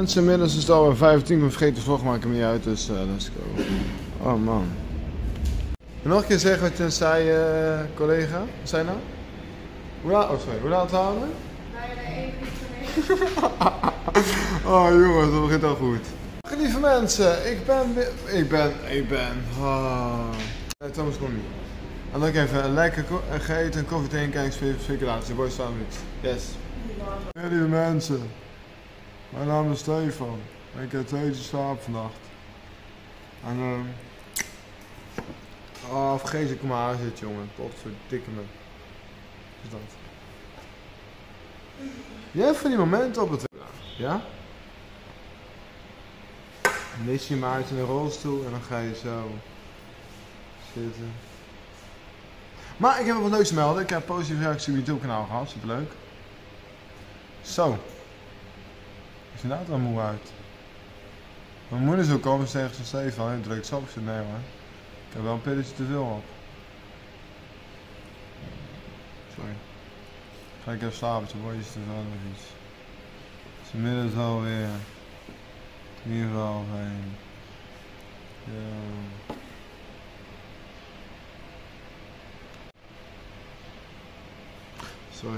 Mensen, inmiddels is het alweer 15, ik ben vergeten de vlog maken me niet uit, dus let's go. Oh man. Nog een keer zeggen wat je zei, collega. Wat zei nou? Hoe laat waren we? Oh jongens, dat begint al goed. Lieve mensen, ik ben. Nee, Thomas komt niet. En dan even een lekker gegeten, een koffie tegen, kijk, speculatie, boy sandwich. Yes. Hey lieve mensen, mijn naam is Stefan. Ik heb 2 uur slaap vannacht. En vergeet ik maar aan zit jongen, potverdikke me. Wat is dat? Je hebt van die momenten op het ja? Dan lees je maar uit in een rolstoel en dan ga je zo zitten. Maar ik heb wat leuks te melden. Ik heb positieve reactie op het YouTube kanaal gehad, superleuk. Zo. Ik zie inderdaad wel moe uit. Mijn moeder zou komen zeggen van Stefan, je drukt op. Nee hoor. Ik heb wel een pilletje te veel op. Sorry. Ga ik even slapen, dan word je te veel of iets. Het is inmiddels alweer 4 uur half 1. Ja. Sorry.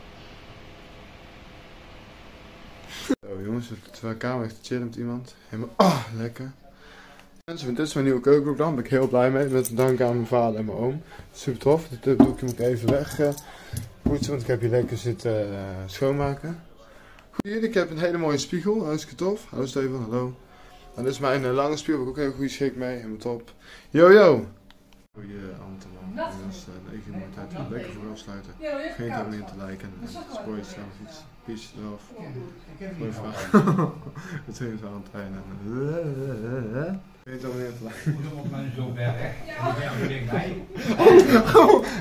Zo jongens, we zitten in de kamer echt te chillen met iemand. Helemaal, lekker. Mensen, dit is mijn nieuwe keukenblok dan, daar ben ik heel blij mee. Met dank aan mijn vader en mijn oom. Super tof. Dit doekje moet ik even weg poetsen, want ik heb hier lekker zitten schoonmaken. Goed hier, ik heb een hele mooie spiegel, hartstikke tof. Hallo Stefan, hallo. En dit is mijn lange spiegel, heb ik ook heel goed schik mee, helemaal top. Yo yo! Goeie Anton, dat is 9 uur mooie tijd. Lekker voor afsluiten. Geen te abonneren te liken en spoor je zelf iets. Peace eraf. Mooie vraag. Het is even aan het trainen. Geen te abonneren te liken. Moet hem op mijn zo ver weg. Ja,